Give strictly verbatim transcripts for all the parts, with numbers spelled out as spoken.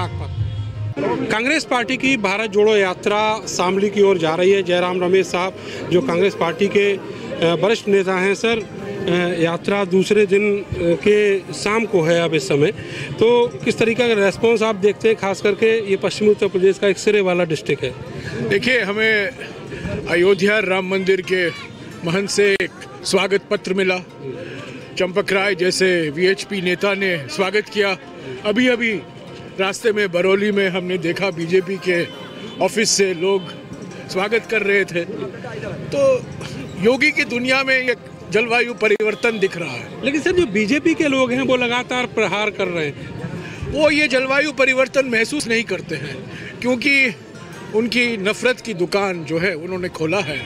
Baghpat. Congress party की भारत जोड़ो यात्रा शामली की ओर जा रही है। जयराम रमेश साहब जो कांग्रेस पार्टी के वरिष्ठ नेता हैं सर, यात्रा दूसरे दिन के शाम को है अब इस समय, तो किस तरीके का रेस्पॉन्स आप देखते हैं, खास करके ये पश्चिमी उत्तर प्रदेश का एक सिरे वाला डिस्ट्रिक्ट है। देखिए, हमें अयोध्या राम मंदिर के महंत से एक स्वागत पत्र मिला। चंपक राय जैसे वीएचपी नेता ने स्वागत किया। अभी अभी रास्ते में बरौली में हमने देखा बीजेपी के ऑफिस से लोग स्वागत कर रहे थे। तो योगी की दुनिया में एक जलवायु परिवर्तन दिख रहा है। लेकिन सर, जो बीजेपी के लोग हैं वो लगातार प्रहार कर रहे हैं, वो ये जलवायु परिवर्तन महसूस नहीं करते हैं, क्योंकि उनकी नफरत की दुकान जो है उन्होंने खोला है।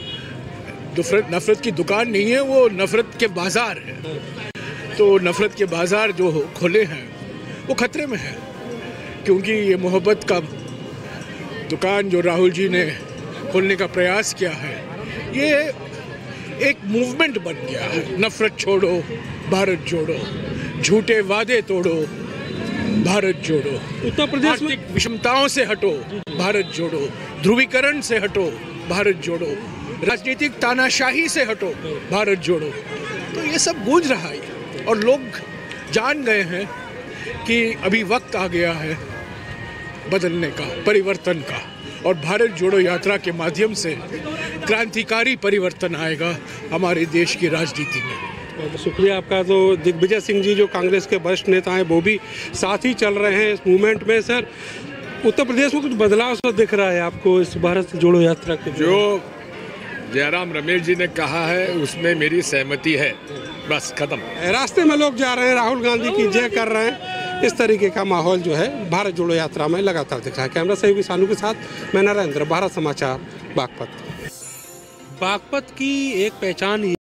नफरत की दुकान नहीं है, वो नफरत के बाजार है। तो नफरत के बाजार जो खोले हैं वो खतरे में है, क्योंकि ये मोहब्बत का दुकान जो राहुल जी ने खोलने का प्रयास किया है, ये एक मूवमेंट बन गया है। नफरत छोड़ो, भारत जोड़ो, झूठे वादे तोड़ो, भारत जोड़ो, उत्तर प्रदेश में आर्थिक विषमताओं से हटो, भारत जोड़ो, ध्रुवीकरण से हटो, भारत जोड़ो, राजनीतिक तानाशाही से हटो, भारत जोड़ो। तो ये सब गूंज रहा है और लोग जान गए हैं कि अभी वक्त आ गया है बदलने का, परिवर्तन का, और भारत जोड़ो यात्रा के माध्यम से क्रांतिकारी परिवर्तन आएगा हमारे देश की राजनीति में। तो शुक्रिया आपका। तो दिग्विजय सिंह जी जो कांग्रेस के वरिष्ठ नेता हैं वो भी साथ ही चल रहे हैं इस मूवमेंट में। सर, उत्तर प्रदेश में कुछ बदलाव सा दिख रहा है आपको इस भारत जोड़ो यात्रा के? जो जयराम रमेश जी ने कहा है उसमें मेरी सहमति है, बस खत्म। रास्ते में लोग जा रहे हैं, राहुल गांधी की जय कर रहे हैं, इस तरीके का माहौल जो है भारत जोड़ो यात्रा में लगातार दिख रहा है। कैमरा सहयोगी सानू के साथ मैं नरेंद्र, भारत समाचार, बागपत। बागपत की एक पहचान